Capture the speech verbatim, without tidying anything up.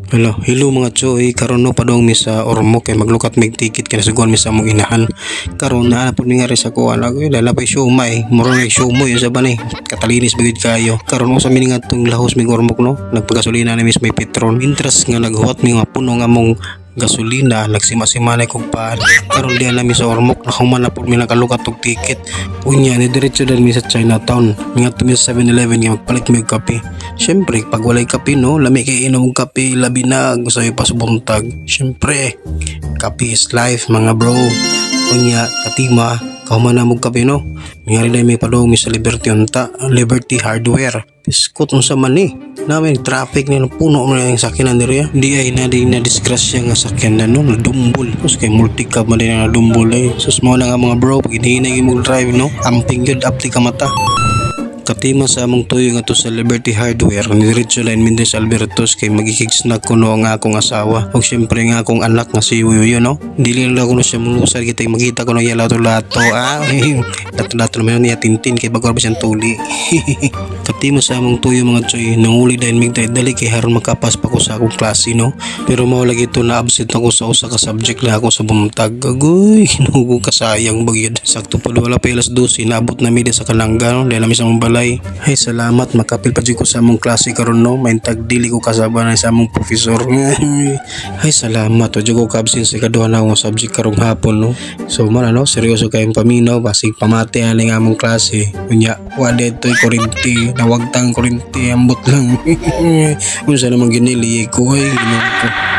Hello, hello mga choy, karon no padong mi sa Ormoc kay maglukat mig ticket kay nasuguan mi sa among inahan. Karon na pud mi nga ri sa kuan ako lalapay siomay, murag ay siomoy sa banay. Katalinis bagid kayo. Karon usa mi nga tong lahos mig Ormoc no, nagpagasolina na mis may petron. Interest nga naghuwat mi nga puno nga mong gasolina, nagsima-simanay kong paan. Karon diyan nami sa Ormoc, nakuman na po mi nakalukat og ticket. Unya ni diretso din mi sa Chinatown. Mingat mi sa seven eleven nga magpalit mi og kape. Syempre pag walay kape no, lami kay inom og kape labi na gusto pa sa buntag. Syempre, kape is life mga bro. Unya katima kauman na mo kape no. Ngari na may padong mi sa Liberty unta, Liberty Hardware. Piskot unsa man ni. Namin traffic ni puno na yung sakyanan diri. Di ay na di na disgrasya nga sakyanan no, nadumbol. Sus kay multi-cab man din na nadumbol ay. Sus mo na nga mga bro, pag hinahinay mo drive no, amping yun apti ka mata. Katima sa among tuyo nga to sa Liberty Hardware, nidiretso line min sa Albertos kay magikig-snack ko no nga akong asawa. O syempre nga akong anak nga si Yuyo no. Dili lang ko no siya mulusad kitay makita ko no iya lato-lato. Ah, lato-lato naman niya tintin kay bago siyang tuli. Katima sa among tuyo mga choy, nanguli dahil migday dali kay haron makapas pa ko sa akong klase no. Pero mao lagi to na absent ako sa usa ka subject na ako sa buntag. Agoy, hinugo ka sayang bagyod. Sakto pa wala pa ilas twelve naabot na mi sa Kalanga no. Dahil nami sa mong ay salamat makapil pa dyan ko sa among klase karon no, maintag dili ko kasaba na sa among professor. Ay salamat o dyan ko kabsin sa kaduha na akong subject karong hapon no. So man ano, seryoso kayong paminaw basig pamati aning among klase. Unya wala ito'y kurinti, nawagtang kurinti ambot lang. Kung saan naman ginili ko ay ginagawa ko.